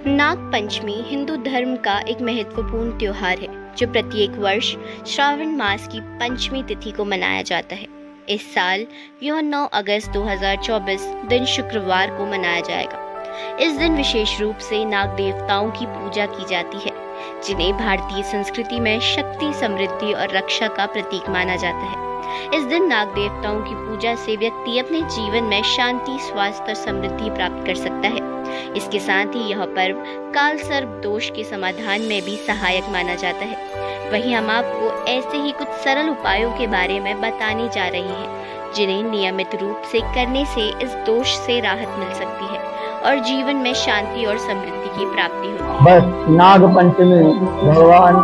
नाग पंचमी हिंदू धर्म का एक महत्वपूर्ण त्योहार है जो प्रत्येक वर्ष श्रावण मास की पंचमी तिथि को मनाया जाता है। इस साल यह 9 अगस्त 2024 दिन शुक्रवार को मनाया जाएगा। इस दिन विशेष रूप से नाग देवताओं की पूजा की जाती है, जिन्हें भारतीय संस्कृति में शक्ति, समृद्धि और रक्षा का प्रतीक माना जाता है। इस दिन नाग देवताओं की पूजा से व्यक्ति अपने जीवन में शांति, स्वास्थ्य और समृद्धि प्राप्त कर सकता है। इसके साथ ही यह पर्व काल सर्प दोष के समाधान में भी सहायक माना जाता है। वहीं हम आपको ऐसे ही कुछ सरल उपायों के बारे में बताने जा रहे हैं, जिन्हें नियमित रूप से करने से इस दोष से राहत मिल सकती है और जीवन में शांति और समृद्धि की प्राप्ति होती है। बस नाग पंचमी भगवान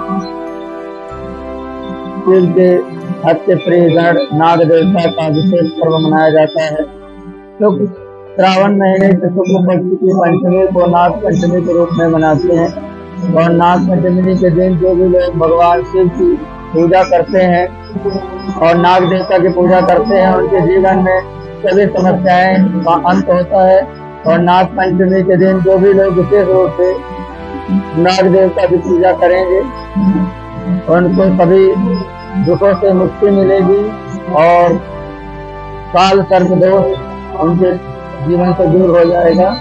शिव के अति प्रिय गण नाग देवता का विशेष पर्व मनाया जाता है। क्योंकि श्रावण महीने के शुक्ल पक्ष की पंचमी को नाग पंचमी के रूप में मनाते हैं और नाग पंचमी के दिन जो भी लोग भगवान शिव की पूजा करते हैं और नाग देवता की पूजा करते हैं, उनके जीवन में सभी समस्याएं का अंत होता है। और नाग पंचमी के दिन जो भी लोग विशेष रूप से नाग देवता की पूजा करेंगे, उनको सभी दुखों से मुक्ति मिलेगी और काल सर्प दोष उनके जीवन से दूर हो जाएगा।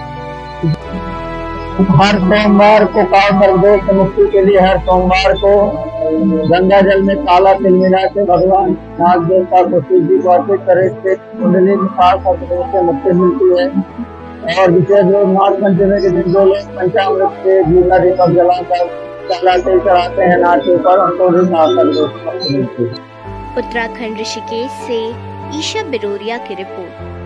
हर सोमवार को काल सर्प दोष से मुक्ति के लिए हर सोमवार को गंगा जल में काला तिल मिला के भगवान नाग देवता को शिव जी को अर्पित करे से कुंडली में काल सर्प दोष से मुक्ति मिलती है। और विशेष रूप नाग पंचमी के दिन जो लोग पंचामृत से जीवना दीपक जलाकर काला तिल चढ़ाते हैं नाग के ऊपर, उनको भी काल सर्प दोष से मुक्ति मिलती है। उत्तराखंड ऋषिकेश से ईशा बिरोरिया की रिपोर्ट।